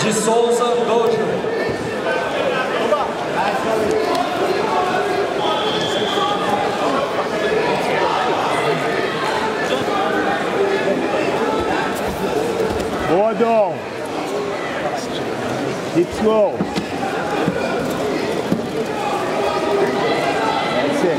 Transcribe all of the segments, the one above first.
de Souza Dojo. Boa, Dom. Keep slow. That's it.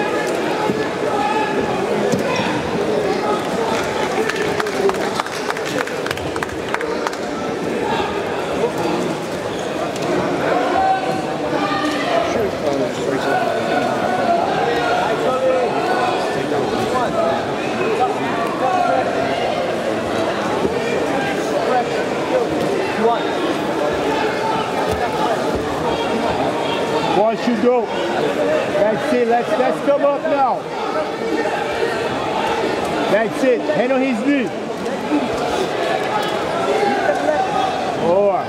Once you go, that's it. Let's come up now. That's it. Hand on his knee. Boa.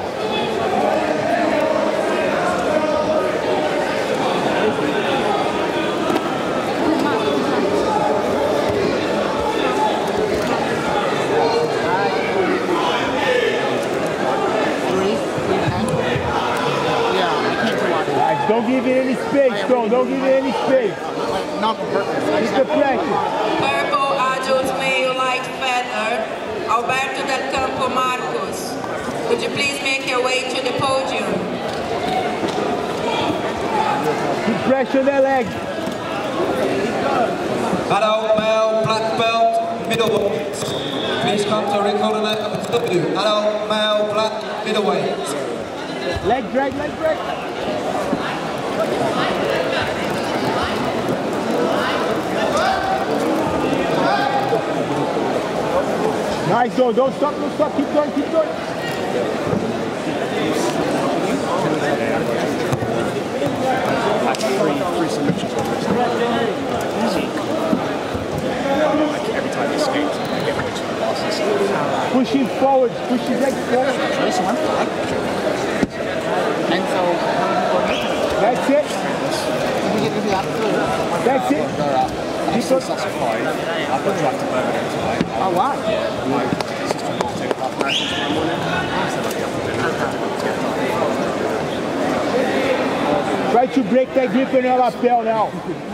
Don't give it any space, Tom. Don't give it any space. Not on purpose. Keep the pressure. Purple adult male light feather, Alberto del Campo Marcos. Would you please make your way to the podium? Keep pressure on their legs. Adult male black belt middleweight. Please come to recoordinate at the W. Adult male black middleweight. Leg drag, leg drag. Nice, don't stop, keep going, keep going. Like three submissions on this. Like every time he skates, I get way too losses. Push him forward, push his legs forward. This one, and so, that's it. That's it. this is that's fine. I've got track to Birmingham tonight. Oh, wow. My sister wants to take half marathon tomorrow morning. So I'll get Try to break that grip in your lapel now.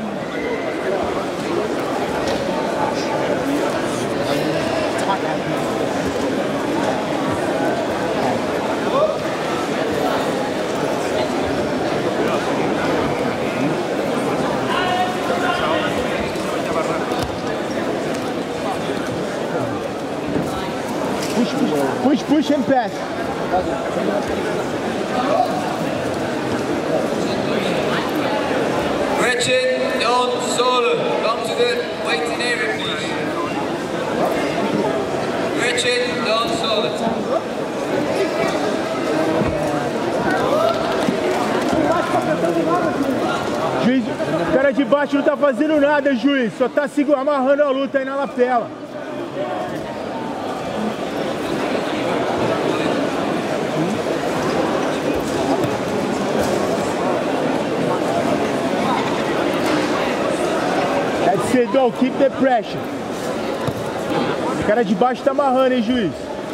Push and pass. Gretchen Don Solen, come to the waiting area, please. Gretchen Don Solen. Juiz, o cara de baixo não tá fazendo nada, juiz. Só tá amarrando a luta aí na lapela. That's it, don't keep the pressure. O cara de baixo tá amarrando, hein, juiz?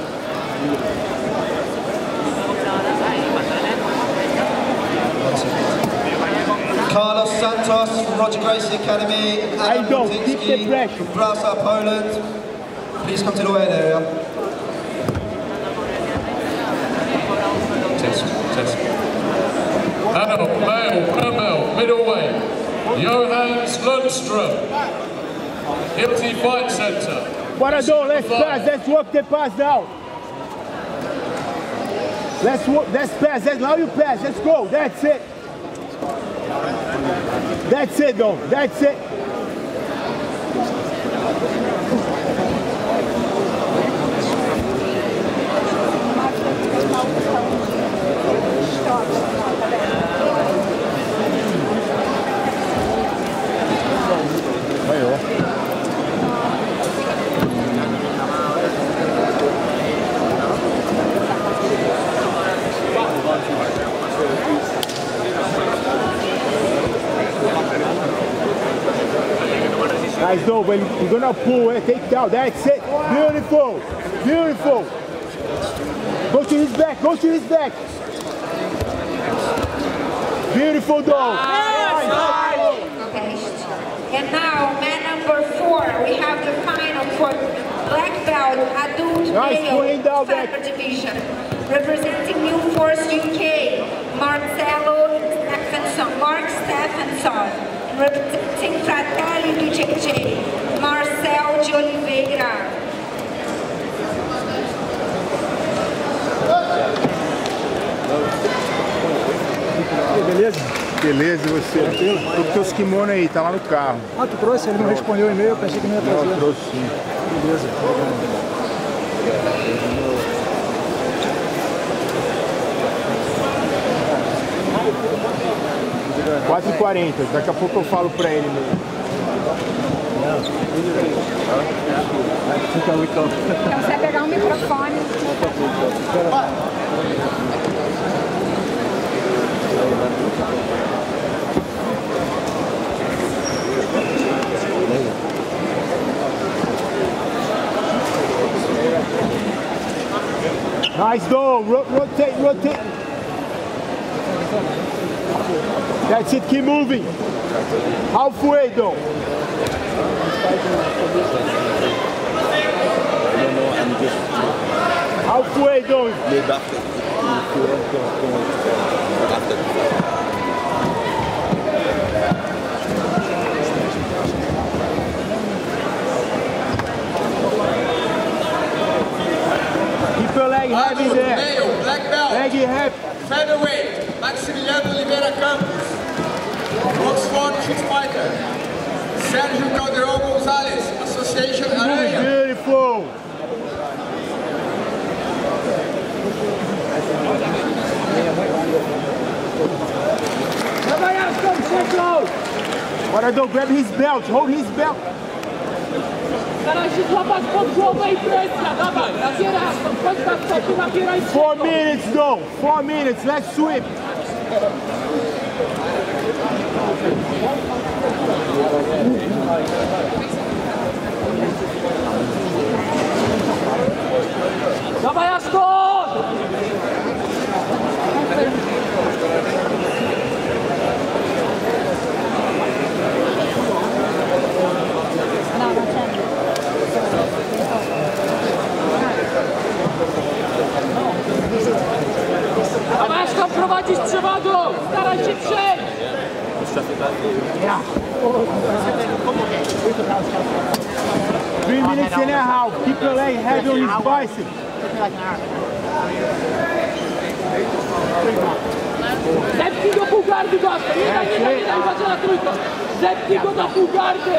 Carlos Santos from Roger Gracie Academy, Adam Martinsky from Brasa, Poland. Please come to the weight area. Test. Adult male, female, middleweight, Johannes Lundström, Hilti Fight Center. Bora, Dom, let's pass, let's work the pass now. Let's pass, now you pass, let's go, that's it. That's it, Dom, that's it. Nice, Dom, but you're gonna pull, take down, that's it. Beautiful, beautiful. Go to his back. back, go to his back. Beautiful dog. Okay. And now, man number 4, we have the final for black belt adult male feather division. Representing New Force UK, Mark Stephenson. Representing Fratelli BJJ, Marcel de Oliveira. Beleza? Beleza, e você? Tô com teus kimonos aí, tá lá no carro. Ah, tu trouxe? Ele não respondeu o e-mail, eu pensei que não ia trazer. Não, eu trouxe sim. Beleza. 4h40, daqui a pouco eu falo pra ele mesmo. Então você vai pegar um microfone. Nice dog, rotate. That's it, keep moving. Halfway though. Halfway though. Keep your leg heavy there. Male, black belt. Leg heavy. Featherweight, Maximiliano Oliveira Campos. Oxford Kickfighter. Sérgio Caldeirão Gonzalez, Association Aranha. Beautiful. Bora, don't grab his belt, hold his belt. Staraj się złapać pod głowę i presja, dawaj, nabierasz, chodź na stopy, nabieraj 4 minutes though, 4 minutes, let's sweep. Dawaj, Aston! Dawaj, Aston, prowadzić przewagą! Staraj się przejść! Yeah. 3 minutes and a half. Keep your leg heavy on his bicep. Zepnij do pół gardy, Gaston! Nie daj, uważaj na trójkę! Zepnij go do pół gardy!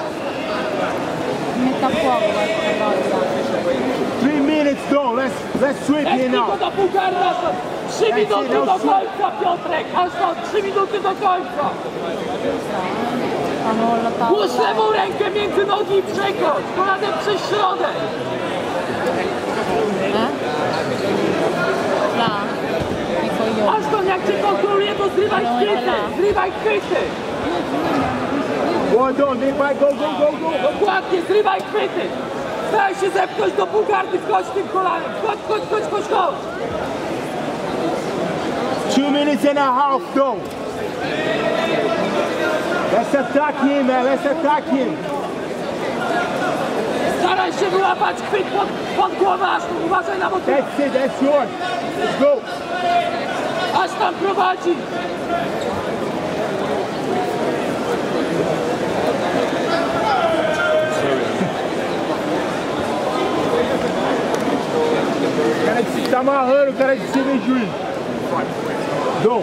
3 minutes though, let's sweep here Zepnij now. go do pół gardy, Aston! 3 minuty do końca, Piotrek! Aston, 3 minuty do końca! Włóż lewą rękę między nogi i przechodź! Kolanem przez środek! Aston, jak cię kontroluje, to zrywaj chwyty! Zrywaj chwyty! Go, go. Dokładnie, zrywaj chwyty! Staraj się zepchnąć do pół gardy, wchodź tym kolanem! Chodź! 2 minutes and a half though. Let's attack him, man. Let's attack him. Staraj się wyłapać chwyt pod głowę, Aston! Uważaj na motylę! That's it, that's yours. Let's go. Aston prowadzi! O cara tá amarrando, o cara de cima, juiz. Go.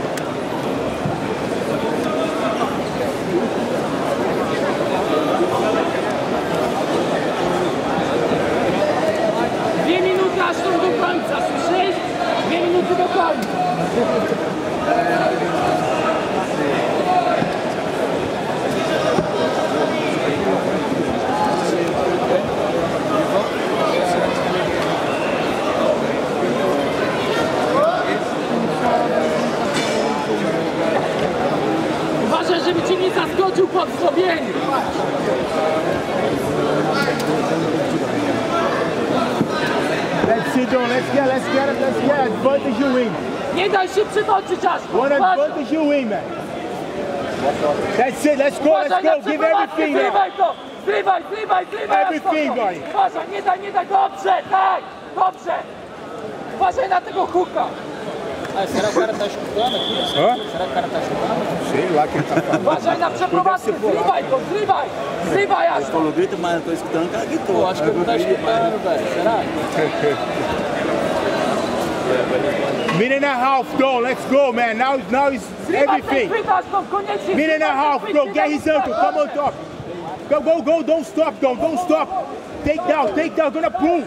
Dwie minuty Aston do końca, słyszysz? 2 minuty do końca! Uważaj, żeby cię nie zaskoczył po wzrobieniu! Let's Don. Let's get advantage you win. Nie daj się przytoczyć, Jasper. One advantage you win, man. That's it, let's go. Give everything now. Zrywaj, everything, buddy. Uważaj, nie daj, dobrze. Uważaj na tego hooka. Será que o cara tá escutando aqui? Hã? Será que o cara tá escutando? Sei lá quem tá falando. Uważaj na przeprowadzkę, zrywaj, Ele falou grita, mas eu tô escutando o cara gritou. Pô, acho que ele não tá escutando, velho. Será? Minute and a half, Don. Let's go, man. Now is everything. Minute and a half, bro. Get his ankle. Come on top. Go. Don't stop, Don. Don't stop. Take down. Gonna pull.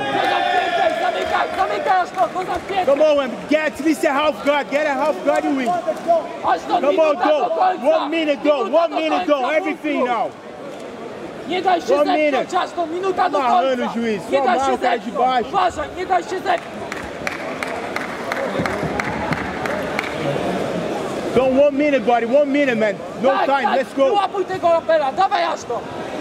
Come on, man. Get at least a half guard. Get a half guard, you win. Come on, Don. 1 minute, Don. Everything now. Nie daj się zepchnąć, Aston, minuta do końca. Juiz. Nie daj się zepchnąć. Uważaj, nie daj się zepchnąć. Don't 1 minute, buddy. 1 minute, man. No time. Let's go. Łapuj tego rapera. Dawaj, Aston.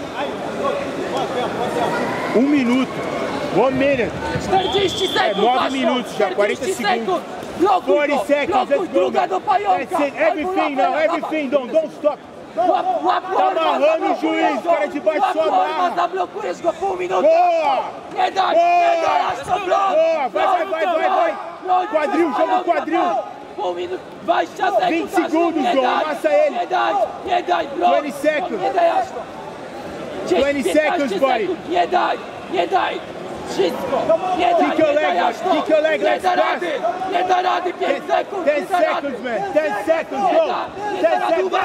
1 minuto. 1 minute. 40 sekund, 9 minutos já, 40 segundos. 40 seconds, let's go. Druga do pająka. That's it, everything, don't stop. Łap Tá amarrando o juiz, cara de baixo só amarra. Zablokujesz go pół minuty. Boa! Nie daj, Aston, Boa, vai. Quadril, joga o quadril. Pół minuty, 20 sekund. 20 segundos, Dom, amassa ele. Nie daj, bro. 20 seconds. Nie daj, Aston. 20 seconds, buddy. Nie daj. Wszystko. Nie daj, Aston. Kick your leg, let's pass. Nie da rady, 5 sekund. 10 seconds, man. 10 seconds, go. 10 seconds.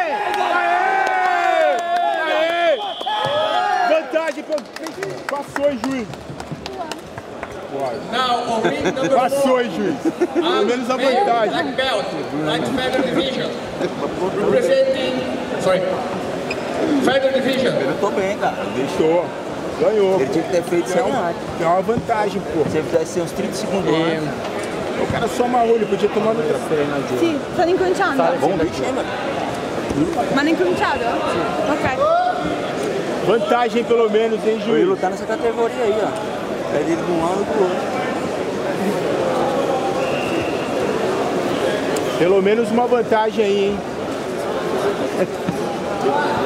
Aê! Vantagem, passou, hein, juiz. Now, on ring number 4. Passou, hein, juiz. Pelo menos a vantagem. Black belt, light feather division. Representing, feather division. Eu tô bem, cara. Deixou. Ganhou. Ele tinha que ter feito isso antes. É uma vantagem, pô. Se ele fizesse uns 30 segundos antes. O cara só amarrou, ele podia tomar no trofeo. Sì, stanno incominciando. Ma hanno incominciato? Sì. Ok. Vantagem pelo menos, hein, Eu ia juiz? lutar nessa categoria aí, ó. Pede ele de um lado e do outro. Pelo menos uma vantagem aí, hein?